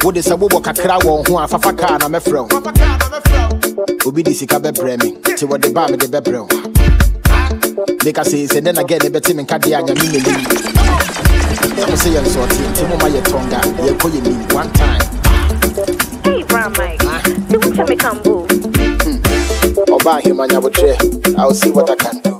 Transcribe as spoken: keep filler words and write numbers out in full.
What is a bobo kakra won ho afafa car na mefrɛ. Obi di sika be bremi. Ti what the ba me de be brɛ. Make us say then again the betim nka dia nya mi ni. Some say you so ti ti mo ma ye tonga. Ye ko ye ni one time. Hey Brown Mike. You want to me come go? Oba him anya botre. I'll see what I can do.